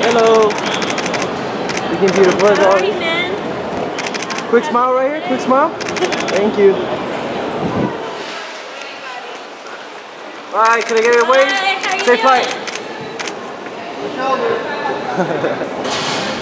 Hello. Looking beautiful as always. Sorry, man. Quick smile right here. Quick smile. Thank you. Bye. Can I get it away? Hi, how you Safe doing? flight.